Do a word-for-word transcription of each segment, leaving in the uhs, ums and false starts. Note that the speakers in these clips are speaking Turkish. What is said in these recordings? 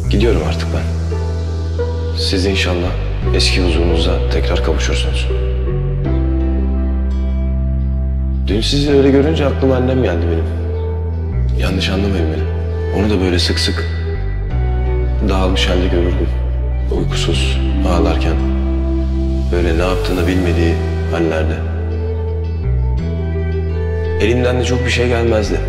Gidiyorum artık ben. Siz inşallah eski huzurunuza tekrar kavuşursunuz. Dün sizi öyle görünce aklıma annem geldi benim. Yanlış anlamayın beni. Onu da böyle sık sık dağılmış halde görürdüm. Uykusuz, ağlarken. Böyle ne yaptığını bilmediği hallerde. Elinden de çok bir şey gelmezdi.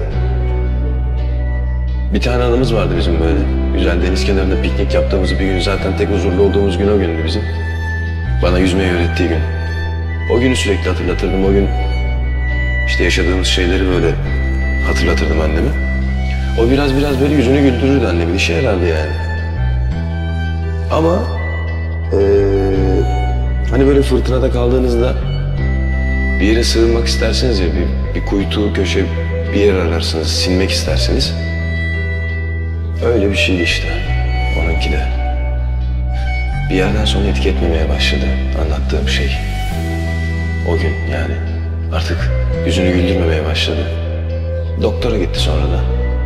Bir tane anımız vardı bizim böyle. Güzel deniz kenarında piknik yaptığımız bir gün. Zaten tek huzurlu olduğumuz gün o gündü bizim. Bana yüzmeyi öğrettiği gün. O günü sürekli hatırlatırdım. O gün işte yaşadığımız şeyleri böyle hatırlatırdım anneme. O biraz biraz böyle yüzünü güldürürdü annemin. İşe yarardı yani. Ama ee, hani böyle fırtınada kaldığınızda bir yere sığınmak isterseniz ya, bir, bir kuytu, köşe bir yer ararsınız, sinmek isterseniz. Öyle bir şeydi işte, onunki de. Bir yerden sonra etki etmemeye başladı anlattığım şey. O gün yani artık yüzünü güldürmemeye başladı. Doktora gitti sonra da.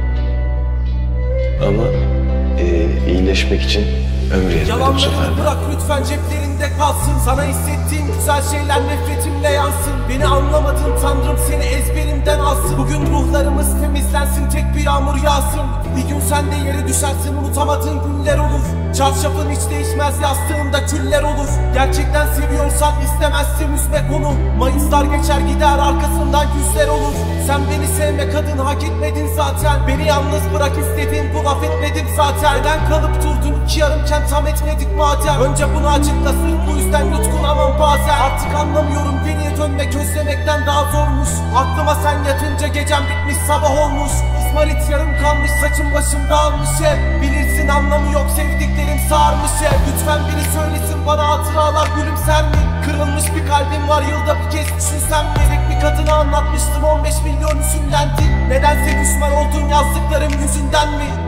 Ama e, iyileşmek için ömrü yetmedi bu sefer de. Yalanları bırak lütfen, ceplerinde kalsın. Sana hissettiğim güzel şeyler nefretimle yansın. Beni anlamadın Tanrım, seni ezberimden alsın. Bugün ruhlarımız temizlensin, tek bir yağmur yağsın. Bir gün sen de yere düşersin, unutamadığın günler olur. Çarşafın hiç değişmez, yastığında küller olur. Gerçekten seviyorsan istemezsin üzmek onu. Mayıslar geçer gider, arkasından güzler olur. Sen beni sevme kadın, hak etmedin zaten. Beni yalnız bırak istedin, bu laf etmedim zaten. Neden kalıp durdun ki yarımken tam etmedik madem. Önce bunu açıkla, sırf bu yüzden yutkunamam bazen. Artık anlamıyorum, geriye dönmek özlemekten daha zormuş. Aklıma sen yatınca gecem bitmiş, sabah olmuş. İsmarit yarım kalmış, saçım başım dağılmış hep. Bilirsin anlamı yok, sevdiklerim sarmış hep. Lütfen biri söylesin bana, hatıralar gülümser mi? Kırılmış bir kalbim var, yılda bir kez düşünsem mi? Tek bir kadına anlatmıştım, on beş milyon üzümlendi. Nedense düşman oldun yazdıklarım yüzünden mi?